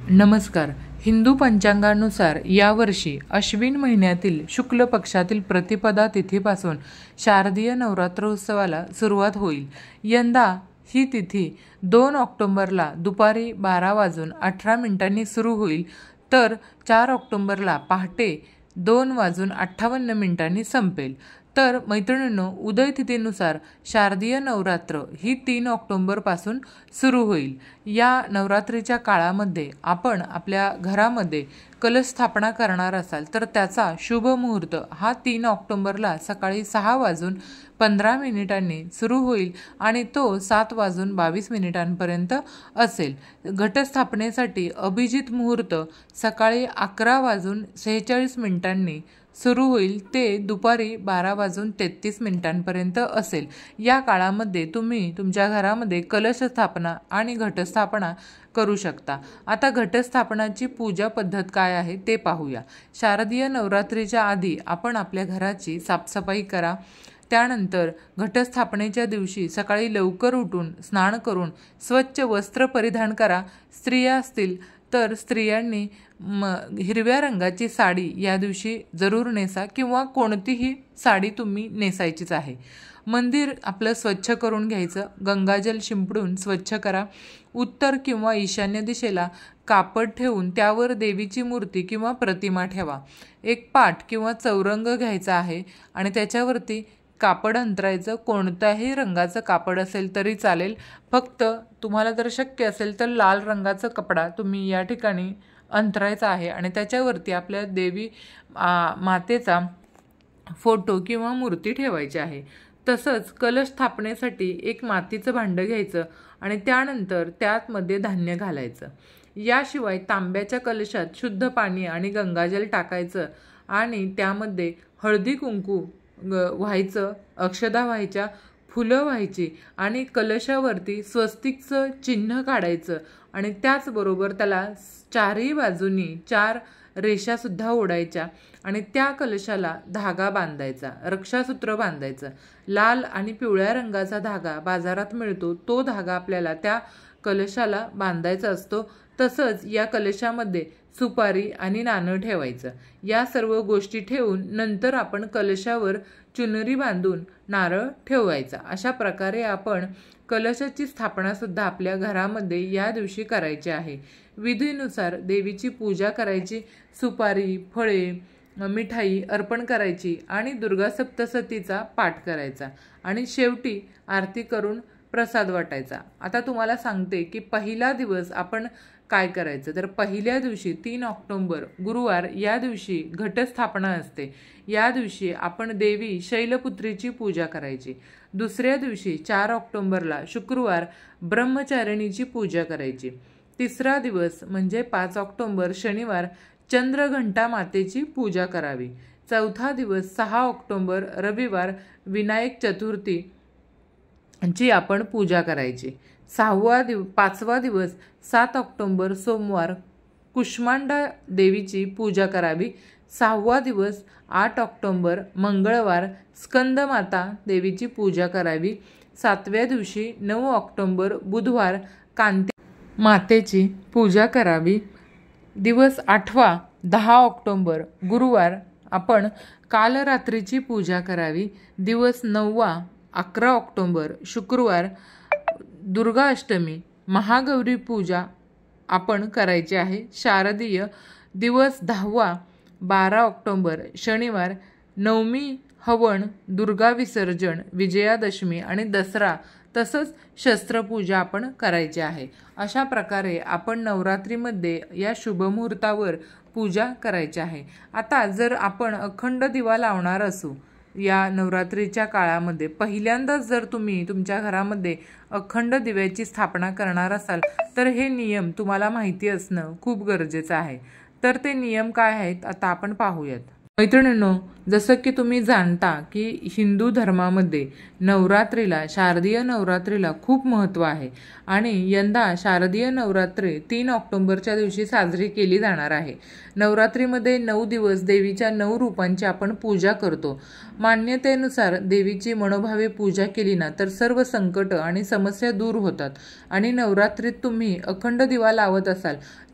नमस्कार. हिंदू पंचांगानुसार यावर्षी अश्विन महिन्यातील शुक्ल पक्षातील प्रतिपदा तिथीपासून शारदीय नवरात्रोत्सवाला सुरुवात होईल. यंदा ही तिथी 2 ऑक्टोबरला दुपारी 12:18 सुरू होईल, तर 4 ऑक्टोबरला पहाटे 2:58 संपेल. तर मैत्रिणींनो, उदय तिथीनुसार शारदीय नवरात्र ही 3 ऑक्टोबरपासून सुरू होईल. या नवरात्रीच्या काळामध्ये आपण आपल्या घरामध्ये कलश स्थापना करणार असाल तर त्याचा शुभ मुहूर्त हा 3 ऑक्टोबरला सकाळी 6:15 सुरू होईल आणि तो 7:22 असेल. घटस्थापनेसाठी अभिजित मुहूर्त सकाळी 11:46 सुरू होईल ते दुपारी 12:33 असेल. या काळामध्ये तुम्ही तुमच्या घरामध्ये कलश स्थापना आणि घटस्थापना करू शकता. आता घटस्थापनाची पूजा पद्धत काय आहे ते पाहूया. शारदीय नवरात्रीच्या आधी आपण आपल्या घराची साफसफाई करा. त्यानंतर घटस्थापनेच्या दिवशी सकाळी लवकर उठून स्नान करून स्वच्छ वस्त्र परिधान करा. स्त्रिया असतील तर स्त्रियांनी हिरव्या रंगाची साडी या दिवशी जरूर नेसा किंवा कोणतीही साडी तुम्ही नेसायचीच आहे. मंदिर आपलं स्वच्छ करून घ्यायचं. गंगाजल शिंपडून स्वच्छ करा. उत्तर किंवा ईशान्य दिशेला कापड ठेवून त्यावर देवीची मूर्ती किंवा प्रतिमा ठेवा. एक पाट किंवा चौरंग घ्यायचा आहे आणि त्याच्यावरती कापड अंतरायचं. कोणत्याही रंगाचं कापड असेल तरी चालेल. फक्त तुम्हाला जर शक्य असेल तर लाल रंगाचा कपडा तुम्ही या ठिकाणी अंतरायचा आहे आणि त्याच्यावरती आपल्या देवी मातेचा फोटो किंवा मूर्ती ठेवायची आहे. तसंच कलश स्थापनेसाठी एक मातीचं भांडं घ्यायचं आणि त्यानंतर त्यामध्ये धान्य घालायचं. याशिवाय तांब्याच्या कलशात शुद्ध पाणी आणि गंगाजल टाकायचं आणि त्यामध्ये हळदी कुंकू व्हायचं, अक्षदा व्हायच्या, फुलं व्हायची आणि कलशावरती स्वस्तिकचं चिन्ह काढायचं आणि त्याचबरोबर त्याला चारही बाजूनी 4 रेषासुद्धा ओढायच्या आणि त्या कलशाला धागा बांधायचा, रक्षासूत्र बांधायचं. लाल आणि पिवळ्या रंगाचा धागा बाजारात मिळतो, तो धागा आपल्याला त्या कलशाला बांधायचा असतो. तसंच या कलशामध्ये सुपारी आणि नाणं ठेवायचं. या सर्व गोष्टी ठेवून नंतर आपण कलशावर चुनरी बांधून नारळ ठेवायचा. अशा प्रकारे आपण कलशाची स्थापनासुद्धा आपल्या घरामध्ये या दिवशी करायची आहे. विधीनुसार देवीची पूजा करायची. सुपारी, फळे, मिठाई अर्पण करायची आणि दुर्गा सप्तशतीचा पाठ करायचा आणि शेवटी आरती करून प्रसाद वाटायचा. आता तुम्हाला सांगते की पहिला दिवस आपण काय करायचं. तर पहिल्या दिवशी 3 ऑक्टोबर गुरुवार या दिवशी घटस्थापना असते. या दिवशी आपण देवी शैलपुत्रीची पूजा करायची. दुसऱ्या दिवशी 4 ऑक्टोबरला शुक्रवार ब्रह्मचारिणीची पूजा करायची. तिसरा दिवस म्हणजे 5 ऑक्टोबर शनिवार चंद्रघंटा मातेची पूजा करावी. चौथा दिवस 6 ऑक्टोबर रविवार विनायक चतुर्थी ची आपण पूजा करायची. 5वा दिवस 7 ऑक्टोबर सोमवार कुष्मांडा देवीची पूजा करावी. 6वा दिवस 8 ऑक्टोबर मंगळवार स्कंदमाता देवीची पूजा करावी. 7व्या दिवशी 9 ऑक्टोबर बुधवार कांती मातेची पूजा करावी. दिवस 8वा 10 ऑक्टोबर गुरुवार आपण कालरात्रीची पूजा करावी. दिवस 9वा 11 ऑक्टोबर शुक्रवार दुर्गा अष्टमी महागौरी पूजा आपण करायची आहे. शारदीय दिवस 10वा 12 ऑक्टोबर शनिवार नवमी हवन, दुर्गा विसर्जन, विजयादशमी आणि दसरा तसंच शस्त्रपूजा आपण करायची आहे. अशा प्रकारे आपण नवरात्रीमध्ये या शुभमुहूर्तावर पूजा करायची आहे. आता जर आपण अखंड दिवा लावणार असू या नवरात्रीच्या काळामध्ये, पहिल्यांदाच जर तुम्ही तुमच्या घरामध्ये अखंड दिव्याची स्थापना करणार असाल तर हे नियम तुम्हाला माहिती असणं खूप गरजेचं आहे. तर ते नियम काय आहेत आता आपण पाहूयात. मैत्रिणींनो, जसं की तुम्ही जाणता की हिंदू धर्मामध्ये नवरात्रीला, शारदीय नवरात्रीला खूप महत्त्व आहे आणि यंदा शारदीय नवरात्री 3 ऑक्टोबरच्या दिवशी साजरी केली जाणार आहे. नवरात्रीमध्ये 9 दिवस देवीच्या 9 रूपांची आपण पूजा करतो. मान्यतेनुसार देवीची मनोभावे पूजा केली ना तर सर्व संकट आणि समस्या दूर होतात आणि नवरात्रीत तुम्ही अखंड दिवा लावत असाल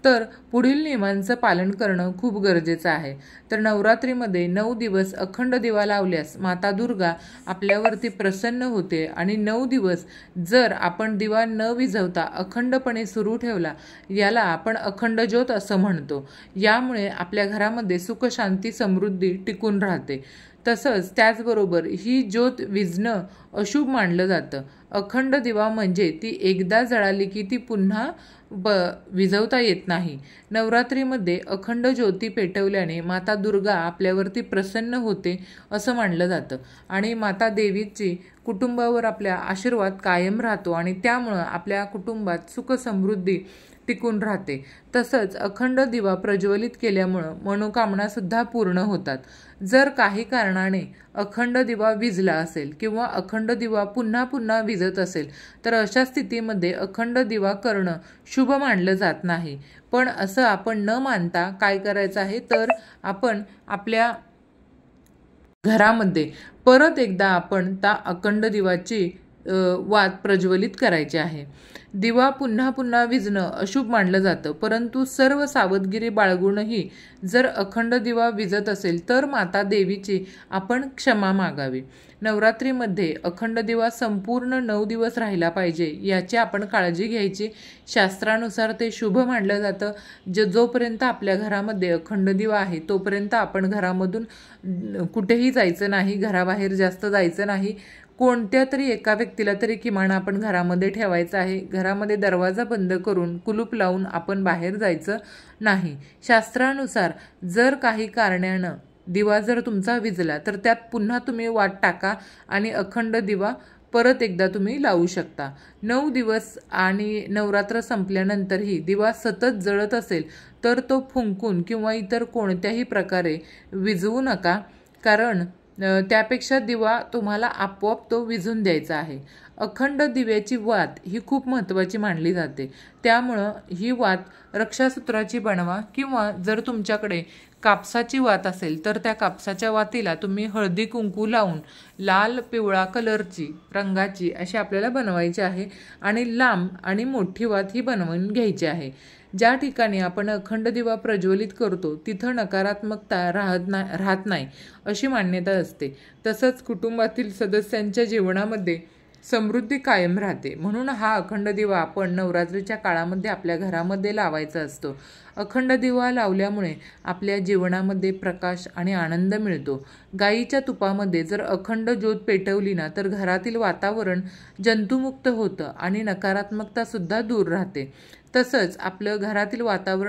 तर पुढील नियमांचं पालन करणं खूप गरजेचं आहे। तर नवरात्रीमध्ये 9 दिवस अखंड दिवा लावल्यास माता दुर्गा आपल्यावरती प्रसन्न होते आणि 9 दिवस जर आपण दिवा न विझवता अखंडपणे सुरू ठेवला याला आपण अखंड ज्योत असं म्हणतो। यामुळे आपल्या घरामध्ये सुख शांती समृद्धी टिकून राहते। तसंच त्याचबरोबर ही ज्योत विझणं अशुभ मानलं जातं। अखंड दिवा म्हणजे ती एकदा जळाली की ती पुन्हा विझवता येत नाही। नवरात्रीमध्ये अखंड ज्योती पेटवल्याने माता दुर्गा आपल्यावरती प्रसन्न होते असं मानलं जातं आणि माता देवीची कुटुंबावर आपल्या आशीर्वाद कायम राहतो आणि त्यामुळं आपल्या कुटुंबात सुख समृद्धी टिकून राहते। तसंच अखंड दिवा प्रज्वलित केल्यामुळं मनोकामना सुद्धा पूर्ण होतात। जर काही कारणाने अखंड दिवा विझला असेल किंवा अखंड दिवा पुन्हा पुन्हा विझत असेल तर अशा स्थितीमध्ये अखंड दिवा करणं शुभ मानलं जात नाही। पण असं आपण न मानता काय करायचं आहे तर आपण आपल्या घरामध्ये परत एकदा आपण त्या अखंड दिवाची वात प्रज्वलित करायचे आहे। दिवा पुन्हा पुन्हा विझणं अशुभ मानलं जातं, परंतु सर्व सावधगिरी बाळगूनही जर अखंड दिवा विझत असेल तर माता देवीची आपण क्षमा मागावी। नवरात्रीमध्ये अखंड दिवा संपूर्ण 9 दिवस राहिला पाहिजे याची आपण काळजी घ्यायची। शास्त्रानुसार ते शुभ मानलं जातं। जोपर्यंत आपल्या घरामध्ये अखंड दिवा आहे तोपर्यंत आपण घरामधून कुठेही जायचं नाही, घराबाहेर जास्त जायचं नाही। कोणत्या तरी एका व्यक्तीला तरी किमान आपण घरामध्ये ठेवायचं आहे। घरामध्ये दरवाजा बंद करून कुलूप लावून आपण बाहेर जायचं नाही। शास्त्रानुसार जर काही कारणानं दिवा जर तुमचा विझला तर त्यात पुन्हा तुम्ही वात टाका आणि अखंड दिवा परत एकदा तुम्ही लावू शकता। 9 दिवस आणि नवरात्र संपल्यानंतरही दिवा सतत जळत असेल तर तो फुंकून किंवा इतर कोणत्याही प्रकारे विझवू नका, कारण त्यापेक्षा दिवा तुम्हाला आपोआप तो विझून द्यायचा आहे। अखंड दिव्याची वात ही खूप महत्त्वाची मानली जाते, त्यामुळं ही वात रक्षासूत्राची बनवा किंवा जर तुमच्याकडे कापसाची वात असेल तर त्या कापसाच्या वातीला तुम्ही हळदी कुंकू लावून लाल पिवळा कलरची रंगाची अशी आपल्याला बनवायची आहे आणि लांब आणि मोठी वात ही बनवून घ्यायची आहे। ज्या ठिकाणी आपण अखंड दिवा प्रज्वलित करतो तिथं नकारात्मकता राहत नाही अशी मान्यता असते। तसंच कुटुंबातील सदस्यांच्या जीवनामध्ये समृद्धी कायम राहते, म्हणून हा अखंड दिवा आपण नवरात्रीच्या काळामध्ये आपल्या घरामध्ये लावायचा असतो। अखंड दिवा लावल्यामुळे आपल्या जीवनामध्ये प्रकाश आणि आनंद मिळतो। गाईच्या तुपामध्ये जर अखंड ज्योत पेटवली ना तर घरातील वातावरण जंतुमुक्त होतं आणि नकारात्मकता सुद्धा दूर राहते। तसंच आपलं घरातील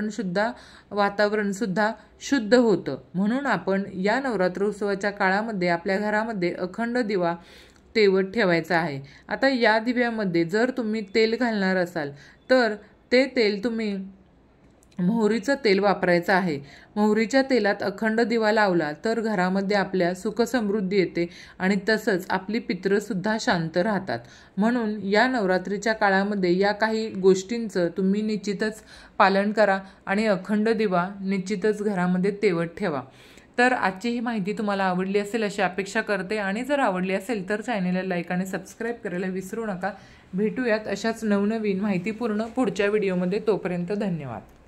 वातावरण सुद्धा शुद्ध होतं। म्हणून आपण या नवरात्रोत्सवाच्या काळामध्ये आपल्या घरामध्ये अखंड दिवा तेवत ठेवायचा आहे। आता या दिव्यामध्ये जर तुम्ही तेल घालणार असाल तर ते तेल तुम्ही मोहरीचं तेल वापरायचं आहे। मोहरीच्या तेलात अखंड दिवा लावला तर घरामध्ये आपल्या सुख समृद्धी येते आणि तसंच आपली पितरसुद्धा शांत राहतात। म्हणून या नवरात्रीच्या काळामध्ये या काही गोष्टींचं तुम्ही निश्चितच पालन करा आणि अखंड दिवा निश्चितच घरामध्ये तेवत ठेवा। तर आजची ही माहिती तुम्हाला आवडली असेल अशी अपेक्षा करते आणि जर आवडली असेल तर चॅनलला लाईक आणि सबस्क्राईब करायला विसरू नका। भेटूयात अशाच नवनवीन माहितीपूर्ण पुढच्या व्हिडिओमध्ये, तोपर्यंत धन्यवाद।